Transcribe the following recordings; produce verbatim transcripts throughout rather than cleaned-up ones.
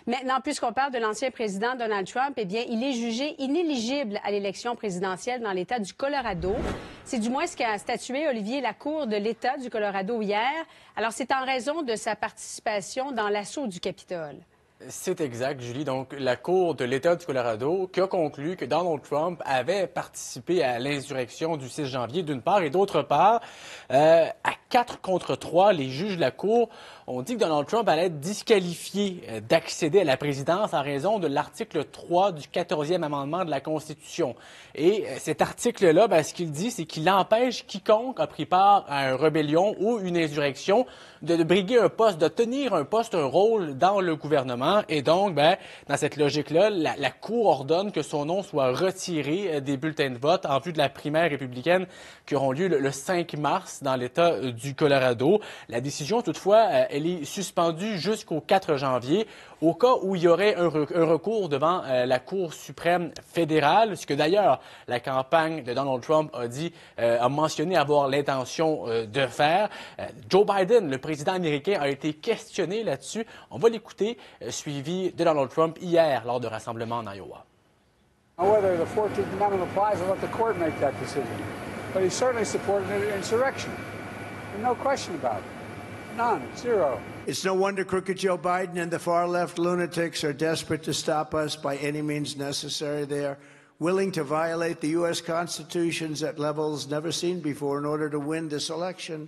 Maintenant, puisqu'on parle de l'ancien président Donald Trump, eh bien, il est jugé inéligible à l'élection présidentielle dans l'État du Colorado. C'est du moins ce qu'a statué Olivier la Cour de l'État du Colorado hier. Alors, c'est en raison de sa participation dans l'assaut du Capitole. C'est exact, Julie. Donc, la Cour de l'État du Colorado qui a conclu que Donald Trump avait participé à l'insurrection du six janvier, d'une part, et d'autre part, euh, à quatre contre trois, les juges de la Cour ont dit que Donald Trump allait être disqualifié d'accéder à la présidence en raison de l'article trois du quatorzième amendement de la Constitution. Et cet article-là, ben, ce qu'il dit, c'est qu'il empêche quiconque a pris part à une rébellion ou une insurrection de, de briguer un poste, de tenir un poste, un rôle dans le gouvernement. Et donc, ben, dans cette logique-là, la, la Cour ordonne que son nom soit retiré des bulletins de vote en vue de la primaire républicaine qui auront lieu le, le cinq mars dans l'État du Colorado. La décision, toutefois, elle est suspendue jusqu'au quatre janvier au cas où il y aurait un, re un recours devant euh, la Cour suprême fédérale, ce que d'ailleurs la campagne de Donald Trump a dit, euh, a mentionné avoir l'intention euh, de faire. Euh, Joe Biden, le président américain, a été questionné là-dessus. On va l'écouter, euh, suivi de Donald Trump hier lors de rassemblement en Iowa. Whether the fourteenth Amendment applies, I'll let the court make that decision. But he certainly supported an insurrection. There's no question about it. None. Zero. It's no wonder crooked Joe Biden and the far-left lunatics are desperate to stop us by any means necessary. They are willing to violate the U S Constitution at levels never seen before in order to win this election.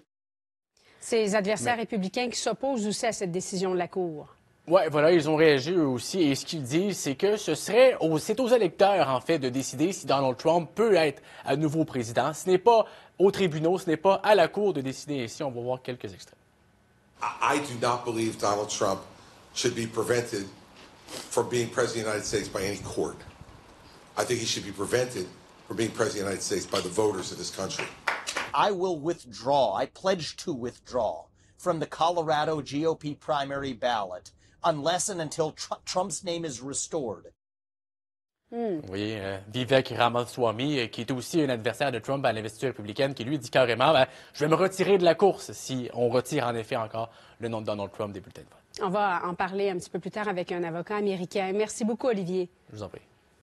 Ces adversaires Mais... républicains qui s'opposent aussi à cette décision de la Cour. Oui, voilà, ils ont réagi eux aussi. Et ce qu'ils disent, c'est que ce serait aux, c'est aux électeurs, en fait, de décider si Donald Trump peut être à nouveau président. Ce n'est pas aux tribunaux, ce n'est pas à la Cour de décider. Ici, on va voir quelques extraits. I do not believe Donald Trump should be prevented from being president of the United States by any court. I think he should be prevented from being president of the United States by the voters of this country. I will withdraw, I pledge to withdraw from the Colorado G O P primary ballot unless and until tr Trump's name is restored. Mm. Oui, euh, Vivek Ramaswamy, euh, qui est aussi un adversaire de Trump à l'investiture républicaine, qui lui dit carrément ben, « Je vais me retirer de la course si on retire en effet encore le nom de Donald Trump des bulletins de vote. » On va en parler un petit peu plus tard avec un avocat américain. Merci beaucoup, Olivier. Je vous en prie.